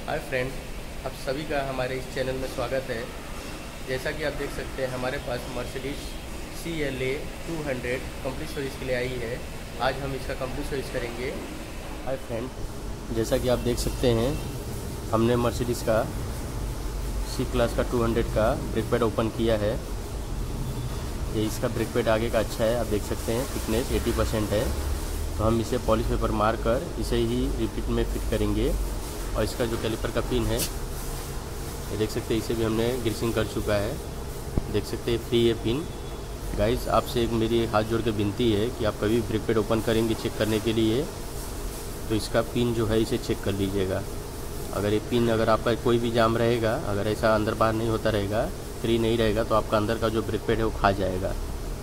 Hi friend, आप सभी का हमारे इस चैनल में स्वागत है। जैसा कि आप देख सकते हैं हमारे पास मर्सिडीज CLA 200 कंप्लीट सर्विस के लिए आई है। आज हम इसका कंप्लीट सर्विस करेंगे। हाय फ्रेंड, जैसा कि आप देख सकते हैं हमने मर्सिडीज़ का C क्लास का 200 का ब्रेक पैड ओपन किया है। ये इसका ब्रेक पैड आगे का अच्छा है, आप देख सकते हैं थिकनेस 80% है। तो हम इसे पॉलिश पेपर मार कर इसे ही रिपीट में फिट करेंगे। और इसका जो कैलिपर का पिन है ये देख सकते हैं, इसे भी हमने ग्रीसिंग कर चुका है। देख सकते हैं फ्री है पिन। गाइस, आपसे एक मेरी हाथ जोड़ के विनती है कि आप कभी ब्रेक पैड ओपन करेंगे चेक करने के लिए तो इसका पिन जो है इसे चेक कर लीजिएगा। अगर ये पिन अगर आपका कोई भी जाम रहेगा, अगर ऐसा अंदर बाहर नहीं होता रहेगा, फ्री नहीं रहेगा, तो आपका अंदर का जो ब्रेक पैड है वो खा जाएगा।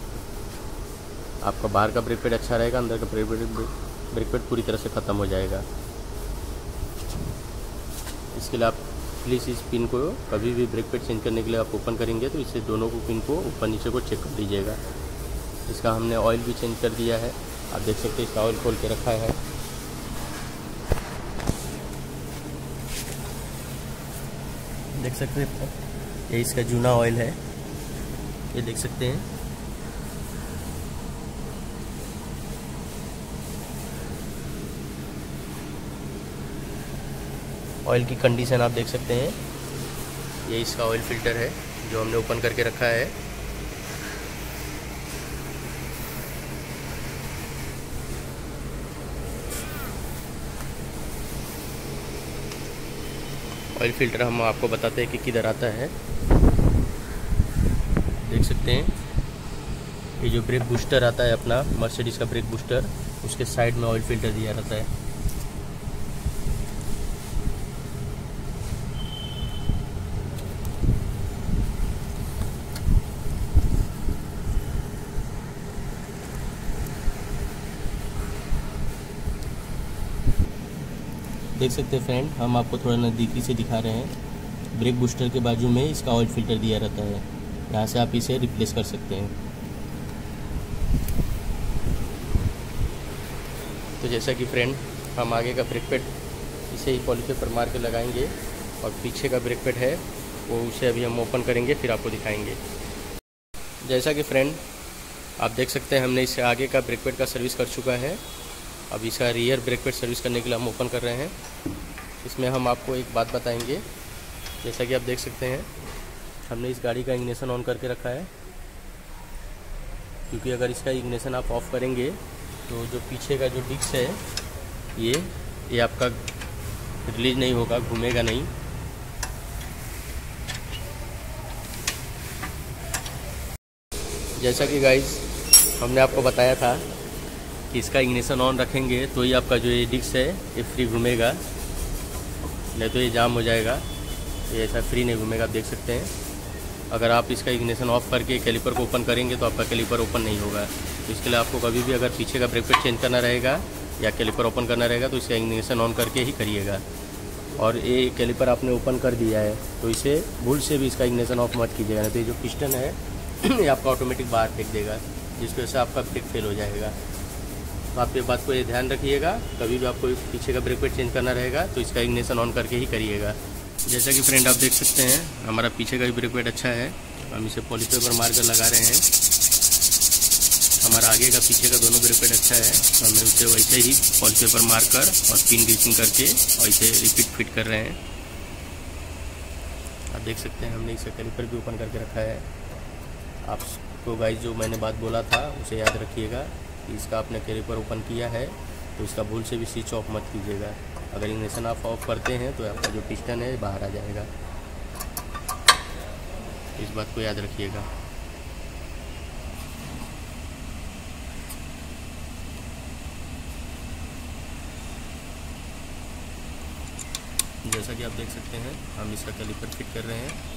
आपका बाहर का ब्रेक पैड अच्छा रहेगा, अंदर का ब्रेक पैड पूरी तरह से ख़त्म हो जाएगा। इसके लिए आप प्लीज़ इस पिन को कभी भी ब्रेक पैड चेंज करने के लिए आप ओपन करेंगे तो इससे दोनों को पिन को ऊपर नीचे को चेक कर लीजिएगा। इसका हमने ऑयल भी चेंज कर दिया है, आप देख सकते हैं इसका ऑयल खोल के रखा है। देख सकते हैं ये इसका जूना ऑयल है, ये देख सकते हैं। ऑयल की कंडीशन आप देख सकते हैं, ये इसका ऑयल फिल्टर है जो हमने ओपन करके रखा है। ऑयल फिल्टर हम आपको बताते हैं कि किधर आता है। देख सकते हैं ये जो ब्रेक बूस्टर आता है अपना मर्सिडीज़ का ब्रेक बूस्टर, उसके साइड में ऑयल फिल्टर दिया रहता है। देख सकते हैं फ्रेंड, हम आपको थोड़ा नज़दीकी से दिखा रहे हैं। ब्रेक बूस्टर के बाजू में इसका ऑयल फिल्टर दिया रहता है, यहाँ से आप इसे रिप्लेस कर सकते हैं। तो जैसा कि फ्रेंड हम आगे का ब्रेक पैड इसे ही पॉली पेपर मार के लगाएंगे और पीछे का ब्रेक पैड है वो उसे अभी हम ओपन करेंगे, फिर आपको दिखाएंगे। जैसा कि फ्रेंड आप देख सकते हैं हमने इससे आगे का ब्रेक पैड का सर्विस कर चुका है। अब इसका रियर ब्रेक पैड सर्विस करने के लिए हम ओपन कर रहे हैं। इसमें हम आपको एक बात बताएंगे। जैसा कि आप देख सकते हैं हमने इस गाड़ी का इग्निशन ऑन करके रखा है, क्योंकि अगर इसका इग्निशन आप ऑफ़ करेंगे तो जो पीछे का जो डिस्क है ये आपका रिलीज नहीं होगा, घूमेगा नहीं। जैसा कि गाइस हमने आपको बताया था कि इसका इग्निशन ऑन रखेंगे तो ही आपका जो ये डिस्क है ये फ्री घूमेगा, नहीं तो ये जाम हो जाएगा। ये ऐसा फ्री नहीं घूमेगा, आप देख सकते हैं। अगर आप इसका इग्निशन ऑफ करके कैलिपर को ओपन करेंगे तो आपका कैलिपर ओपन नहीं होगा। तो इसके लिए आपको कभी भी अगर पीछे का ब्रेक पैड चेंज करना रहेगा या कैलिपर ओपन करना रहेगा तो इसका इग्निशन ऑन करके ही करिएगा। और ये कैलिपर आपने ओपन कर दिया है तो इसे भूल से भी इसका इग्निशन ऑफ मत कीजिएगा, नहीं तो ये जो पिस्टन है ये आपका ऑटोमेटिक बाहर फेंक देगा, जिसकी वजह से आपका ब्रेक फेल हो जाएगा। तो आप ये बात को ये ध्यान रखिएगा, कभी भी आपको पीछे का ब्रेक पैड चेंज करना रहेगा तो इसका इग्निशन ऑन करके ही करिएगा। जैसा कि फ्रेंड आप देख सकते हैं हमारा पीछे का भी ब्रेक पैड अच्छा है, हम इसे पॉलिश पेपर मार कर लगा रहे हैं। हमारा आगे का पीछे का दोनों ब्रेक पैड अच्छा है, तो हमें उसे वैसे ही पॉलिश पेपर मार कर और पिन ग्रीसिंग करके और इसे रिपीट फिट कर रहे हैं। आप देख सकते हैं हमने इसका कैलिपर भी ओपन करके रखा है। आपको गाइस जो मैंने बात बोला था उसे याद रखिएगा कि इसका आपने कैलिपर ओपन किया है तो इसका भूल से भी स्विच ऑफ मत कीजिएगा। अगर इग्निशन आप ऑफ करते हैं तो आपका जो पिस्टन है बाहर आ जाएगा, इस बात को याद रखिएगा। जैसा कि आप देख सकते हैं हम इसका कैलिपर फिट कर रहे हैं।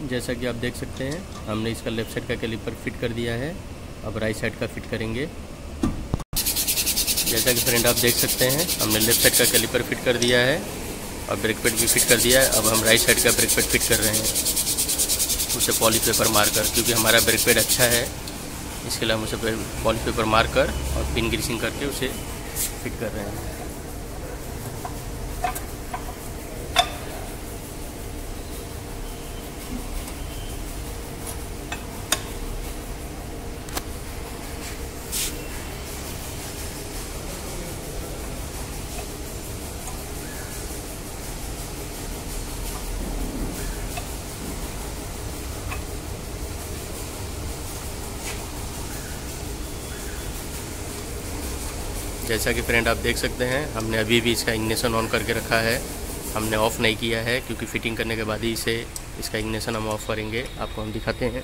जैसा कि आप देख सकते हैं हमने इसका लेफ़्ट साइड का कैलिपर फिट कर दिया है। अब राइट साइड का फिट करेंगे। जैसा कि फ्रेंड आप देख सकते हैं हमने लेफ़्ट साइड का कैलिपर फिट कर दिया है और ब्रेक पैड भी फिट कर दिया है। अब हम राइट साइड का ब्रेक पैड फिट कर रहे हैं उसे पॉली पेपर मारकर, क्योंकि हमारा ब्रेक पैड अच्छा है इसके लिए हम उसे पॉली पेपर मारकर और पिन ग्रीसिंग करके उसे फिट कर रहे हैं। जैसा कि फ्रेंड आप देख सकते हैं हमने अभी भी इसका इग्निशन ऑन करके रखा है, हमने ऑफ़ नहीं किया है, क्योंकि फिटिंग करने के बाद ही इसका इग्निशन हम ऑफ़ करेंगे। आपको हम दिखाते हैं।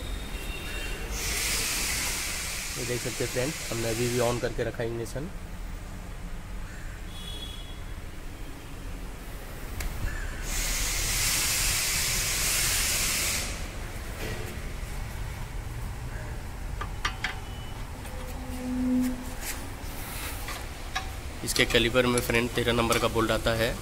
ये देख सकते हैं फ्रेंड हमने अभी भी ऑन करके रखा है इग्निशन। इसके कैलिपर में फ्रेंड 13 नंबर का बोल्ट आता है।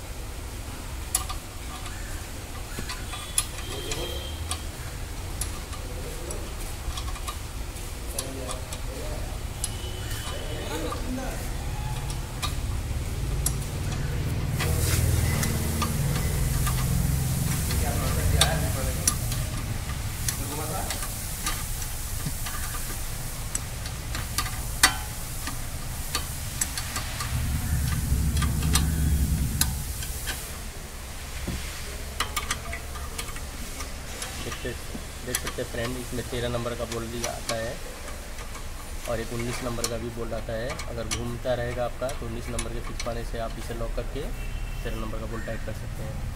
देख सकते हैं फ्रेंड इसमें 13 नंबर का बोल्ट भी आता है और एक 19 नंबर का भी बोल्ट आता है। अगर घूमता रहेगा आपका तो 19 नंबर के फिक्स पाने से आप इसे लॉक करके 13 नंबर का बोल्ट टाइट कर सकते हैं।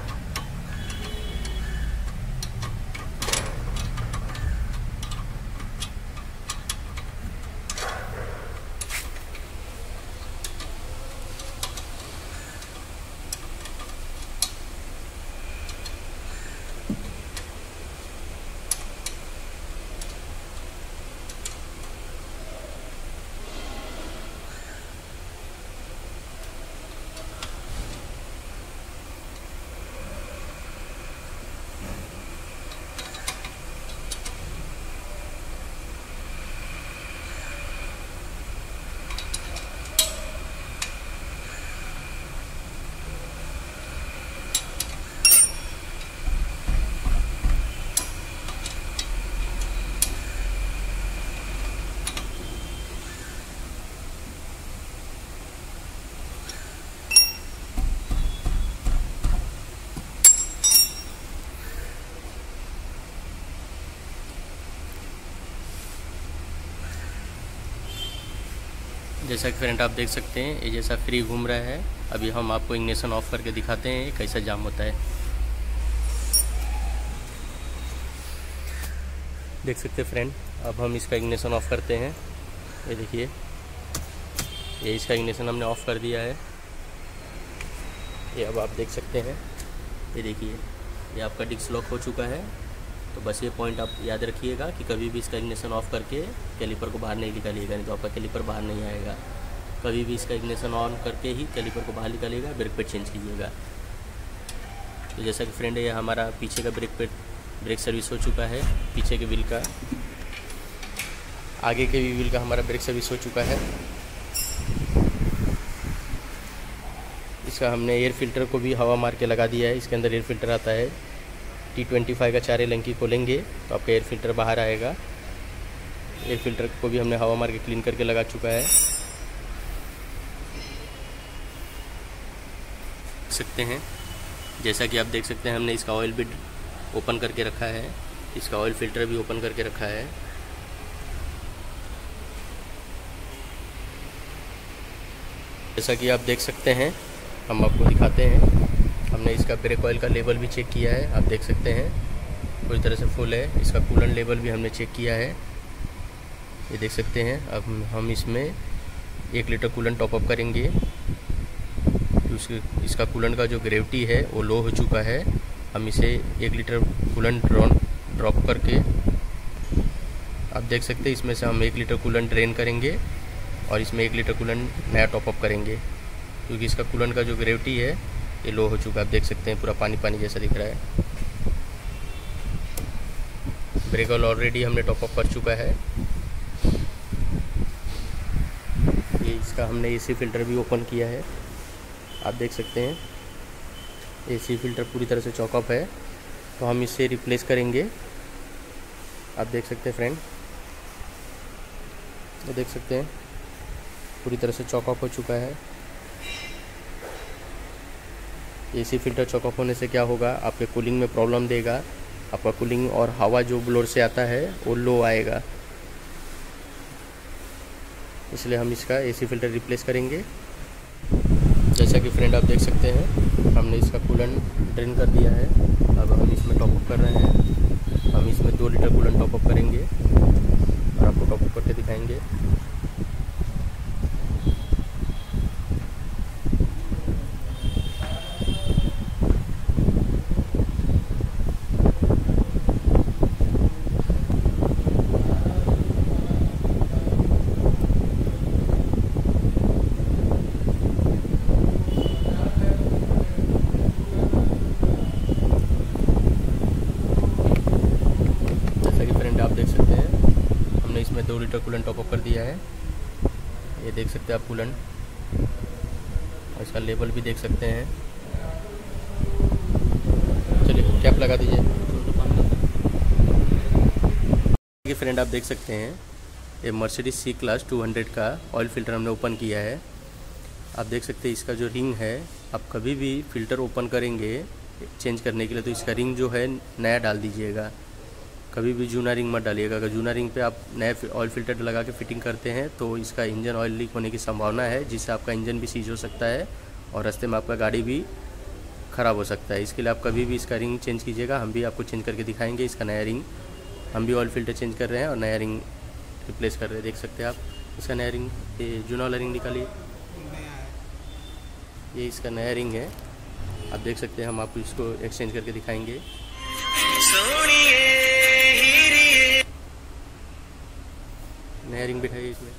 जैसा कि फ्रेंड आप देख सकते हैं ये जैसा फ्री घूम रहा है। अभी हम आपको इग्निशन ऑफ करके दिखाते हैं कैसा जाम होता है। देख सकते हैं फ्रेंड अब हम इसका इग्निशन ऑफ करते हैं। ये देखिए ये इसका इग्निशन हमने ऑफ़ कर दिया है। ये अब आप देख सकते हैं, ये देखिए ये आपका डिस्क लॉक हो चुका है। तो बस ये पॉइंट आप याद रखिएगा कि कभी भी इसका इग्निशन ऑफ करके कैलिपर को बाहर नहीं निकालिएगा, नहीं तो आपका कैलिपर बाहर नहीं आएगा। कभी भी इसका इग्निशन ऑन करके ही कैलिपर को बाहर निकालिएगा, ब्रेक पैड चेंज कीजिएगा। तो जैसा कि फ्रेंड ये हमारा पीछे का ब्रेक सर्विस हो चुका है, पीछे के व्हील का, आगे के भी व्हील का हमारा ब्रेक सर्विस हो चुका है। इसका हमने एयर फिल्टर को भी हवा मार के लगा दिया है। इसके अंदर एयर फिल्टर आता है। T25 का 4 एलंकी खोलेंगे तो आपका एयर फिल्टर बाहर आएगा। एयर फिल्टर को भी हमने हवा मार के क्लीन करके लगा चुका है। सकते हैं जैसा कि आप देख सकते हैं हमने इसका ऑयल भी ओपन करके रखा है, इसका ऑयल फिल्टर भी ओपन करके रखा है। जैसा कि आप देख सकते हैं हम आपको दिखाते हैं, हमने इसका ब्रेक ऑयल का लेवल भी चेक किया है। आप देख सकते हैं पूरी तरह से फुल है। इसका कूलेंट लेवल भी हमने चेक किया है, ये देख सकते हैं। अब हम इसमें 1 लीटर कूलेंट टॉपअप करेंगे। इसका कूलेंट का जो ग्रेविटी है वो लो हो चुका है, हम इसे 1 लीटर कूलेंट ड्रॉप करके आप देख सकते हैं इसमें से हम 1 लीटर कूलेंट ड्रेन करेंगे और इसमें 1 लीटर कूलेंट नया टॉपअप करेंगे, क्योंकि इसका कूलेंट का जो ग्रेविटी है ये लो हो चुका है। आप देख सकते हैं पूरा पानी पानी जैसा दिख रहा है। ब्रेक ऑयल ऑलरेडी हमने टॉपअप कर चुका है। ये इसका हमने एसी फ़िल्टर भी ओपन किया है, आप देख सकते हैं एसी फ़िल्टर पूरी तरह से चॉकअप है, तो हम इसे रिप्लेस करेंगे। आप देख सकते हैं फ्रेंड, ये देख सकते हैं पूरी तरह से चॉकअप हो चुका है। एसी फ़िल्टर चॉकअप होने से क्या होगा, आपके कूलिंग में प्रॉब्लम देगा, आपका कूलिंग और हवा जो ब्लोअर से आता है वो लो आएगा, इसलिए हम इसका एसी फ़िल्टर रिप्लेस करेंगे। जैसा कि फ्रेंड आप देख सकते हैं हमने इसका कूलेंट ड्रेन कर दिया है। अब हम इसमें टॉपअप कर रहे हैं। हम इसमें 2 लीटर कूलेंट टॉपअप करेंगे और आपको टॉपअप करके दिखाएंगे। आप देख सकते हैं हमने इसमें 2 लीटर कूलेंट टॉपअप कर दिया है। ये देख सकते हैं आप कूलेंट, और इसका लेवल भी देख सकते हैं। चलिए कैप लगा दीजिए। ये फ्रेंड आप देख सकते हैं ये मर्सिडीज सी क्लास 200 का ऑयल फ़िल्टर हमने ओपन किया है। आप देख सकते हैं इसका जो रिंग है, आप कभी भी फ़िल्टर ओपन करेंगे चेंज करने के लिए तो इसका रिंग जो है नया डाल दीजिएगा, कभी भी जूना रिंग मत डालिएगा। अगर जूना रिंग पे आप नए ऑयल फ़िल्टर लगा के फिटिंग करते हैं तो इसका इंजन ऑयल लीक होने की संभावना है, जिससे आपका इंजन भी सीज हो सकता है और रास्ते में आपका गाड़ी भी ख़राब हो सकता है। इसके लिए आप कभी भी इसका रिंग चेंज कीजिएगा। हम भी आपको चेंज करके दिखाएंगे इसका नया रिंग। हम भी ऑयल फ़िल्टर चेंज कर रहे हैं और नया रिंग रिप्लेस कर रहे हैं। देख सकते हैं आप इसका नया रिंग, ये जूना वाला रिंग निकालिए, ये इसका नया रिंग है। आप देख सकते हैं हम आपको इसको एक्सचेंज करके दिखाएंगे। नया रिंग बिठाइए इसमें,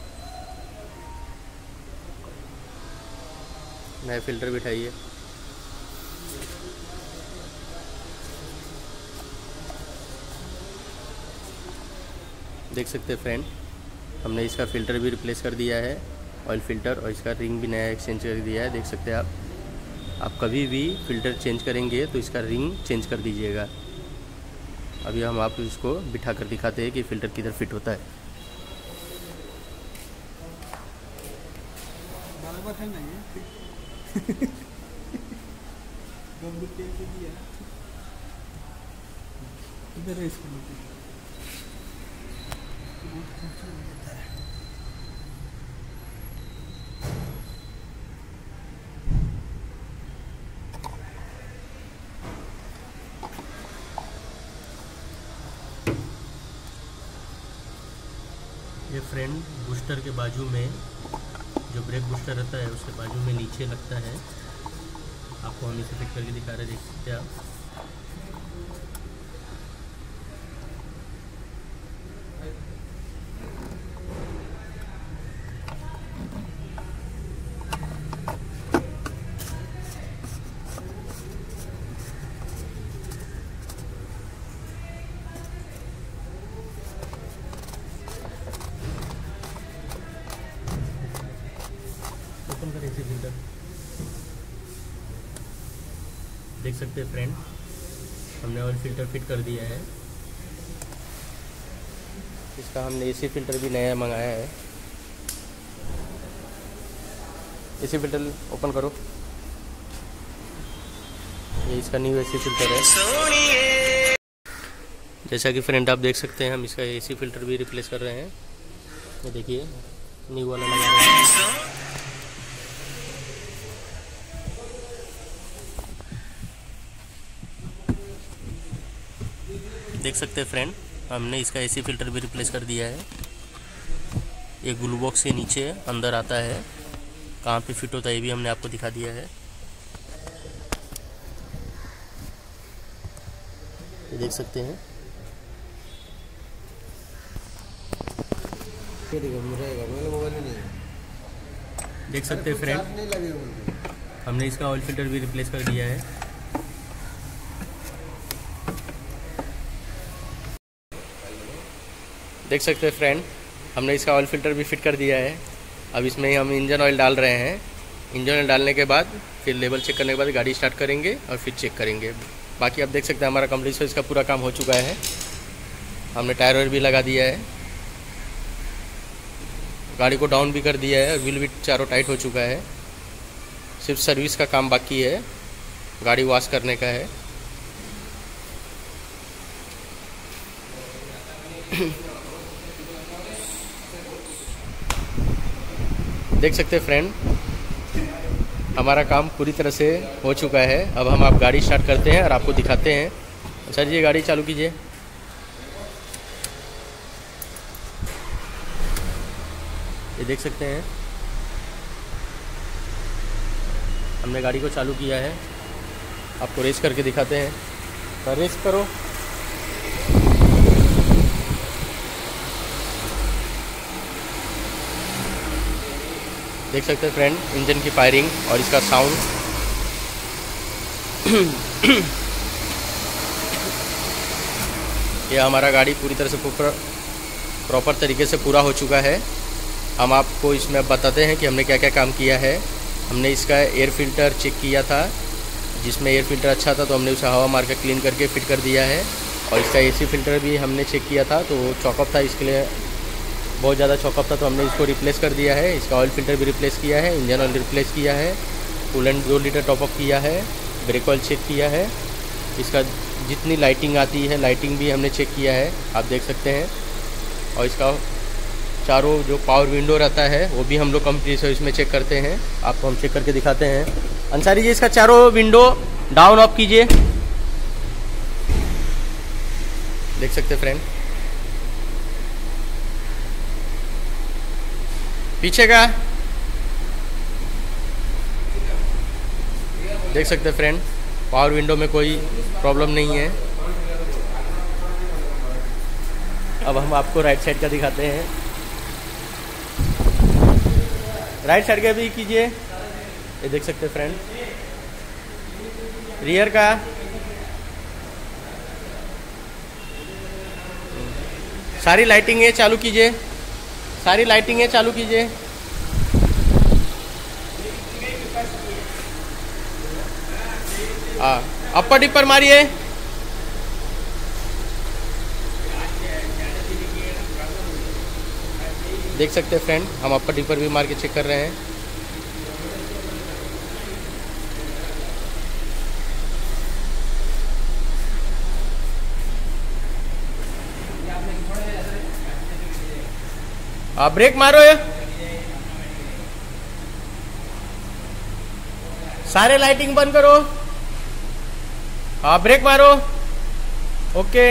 नया फ़िल्टर बिठाइए। देख सकते हैं फ्रेंड हमने इसका फ़िल्टर भी रिप्लेस कर दिया है, ऑयल फ़िल्टर, और इसका रिंग भी नया एक्सचेंज कर दिया है। देख सकते हैं आप कभी भी फ़िल्टर चेंज करेंगे तो इसका रिंग चेंज कर दीजिएगा। अभी हम आपको इसको बिठा कर दिखाते हैं कि फ़िल्टर किधर फिट होता है। इधर इसको ये फ्रेंड बूस्टर के बाजू में जो ब्रेक बूस्टर रहता है उसके बाजू में नीचे लगता है। आपको हम इसे फिट करके दिखा रहे, देख सकते हैं आप। ओपन करें इसे फ़िल्टर। देख सकते हैं फ्रेंड हमने ऑयल फ़िल्टर फिट कर दिया है। इसका हमने एसी फ़िल्टर भी नया मंगाया है। एसी फ़िल्टर ओपन करो, ये इसका न्यू एसी फ़िल्टर है। जैसा कि फ्रेंड आप देख सकते हैं हम इसका एसी फ़िल्टर भी रिप्लेस कर रहे हैं। ये देखिए न्यू वाला लगा रहे हैं। देख सकते हैं फ्रेंड हमने इसका एसी फ़िल्टर भी रिप्लेस कर दिया है। ये ग्लू बॉक्स के नीचे अंदर आता है, कहाँ पे फिट होता है ये भी हमने आपको दिखा दिया है। ये देख सकते हैं। देख सकते हैं फ्रेंड, हमने इसका ऑयल फिल्टर भी रिप्लेस कर दिया है। देख सकते हैं फ्रेंड, हमने इसका ऑयल फिल्टर भी फिट कर दिया है। अब इसमें हम इंजन ऑयल डाल रहे हैं। इंजन ऑयल डालने के बाद फिर लेवल चेक करने के बाद गाड़ी स्टार्ट करेंगे और फिर चेक करेंगे। बाकी आप देख सकते हैं हमारा कंप्लीट सर्विस का पूरा काम हो चुका है। हमने टायर वायर भी लगा दिया है, गाड़ी को डाउन भी कर दिया है, व्हील भी चारों टाइट हो चुका है। सिर्फ सर्विस का काम बाकी है, गाड़ी वॉश करने का है। देख सकते हैं फ्रेंड, हमारा काम पूरी तरह से हो चुका है। अब हम आप गाड़ी स्टार्ट करते हैं और आपको दिखाते हैं। सर जी गाड़ी चालू कीजिए। ये देख सकते हैं हमने गाड़ी को चालू किया है। आपको रेस करके दिखाते हैं। तो रेस करो। देख सकते हैं फ्रेंड, इंजन की फायरिंग और इसका साउंड। ये हमारा गाड़ी पूरी तरह से प्रॉपर तरीके से पूरा हो चुका है। हम आपको इसमें बताते हैं कि हमने क्या क्या काम किया है। हमने इसका एयर फिल्टर चेक किया था, जिसमें एयर फिल्टर अच्छा था तो हमने उसे हवा मार कर क्लीन करके फिट कर दिया है। और इसका एसी फिल्टर भी हमने चेक किया था तो चॉकअप था, इसके लिए बहुत ज़्यादा चॉकअप था तो हमने इसको रिप्लेस कर दिया है। इसका ऑयल फिल्टर भी रिप्लेस किया है, इंजन ऑयल रिप्लेस किया है, कूलेंट 2 लीटर टॉपअप किया है, ब्रेक ऑयल चेक किया है। इसका जितनी लाइटिंग आती है लाइटिंग भी हमने चेक किया है, आप देख सकते हैं। और इसका चारों जो पावर विंडो रहता है वो भी हम लोग कंप्लीट सर्विस में चेक करते हैं। आपको हम चेक करके दिखाते हैं। अंसारी जी इसका चारों विंडो डाउन ऑफ कीजिए। देख सकते हैं फ्रेंड, पीछे का देख सकते हैं फ्रेंड, पावर विंडो में कोई प्रॉब्लम नहीं है। अब हम आपको राइट साइड का दिखाते हैं। राइट साइड का भी कीजिए। ये देख सकते हैं फ्रेंड, रियर का सारी लाइटिंग है चालू कीजिए, सारी लाइटिंग है चालू कीजिए। अपर डिपर मारिए। देख सकते हैं फ्रेंड, हम अपर डिपर भी मार के चेक कर रहे हैं। आप ब्रेक मारो है, सारे लाइटिंग बंद करो। आप ब्रेक मारो। ओके,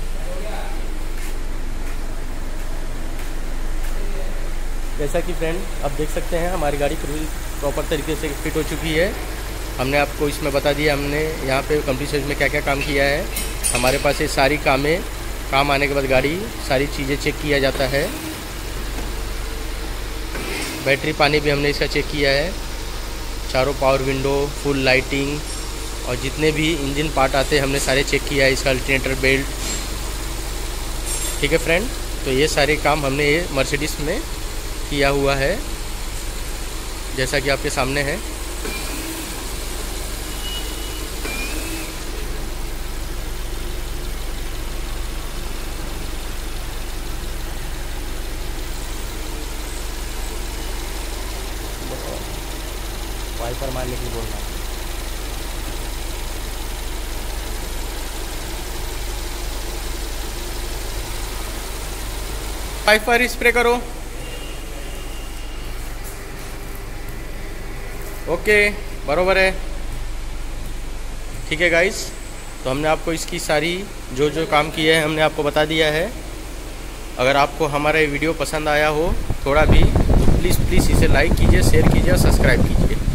जैसा कि फ्रेंड आप देख सकते हैं हमारी गाड़ी पूरी प्रॉपर तरीके से फिट हो चुकी है। हमने आपको इसमें बता दिया हमने यहाँ पे कंप्लीट सर्विस में क्या क्या काम किया है। हमारे पास ये सारी काम आने के बाद गाड़ी सारी चीज़ें चेक किया जाता है। बैटरी पानी भी हमने इसका चेक किया है। चारों पावर विंडो, फुल लाइटिंग और जितने भी इंजन पार्ट आते हैं हमने सारे चेक किया है। इसका अल्टरनेटर बेल्ट, ठीक है फ्रेंड। तो ये सारे काम हमने ये मर्सिडीज में किया हुआ है, जैसा कि आपके सामने है। वाइपर मारने के लिए बोलना। वाइपर स्प्रे करो। ओके, बरोबर है, ठीक है गाइस। तो हमने आपको इसकी सारी जो जो काम किए हैं हमने आपको बता दिया है। अगर आपको हमारा ये वीडियो पसंद आया हो थोड़ा भी तो प्लीज़ इसे लाइक कीजिए, शेयर कीजिए और सब्सक्राइब कीजिए।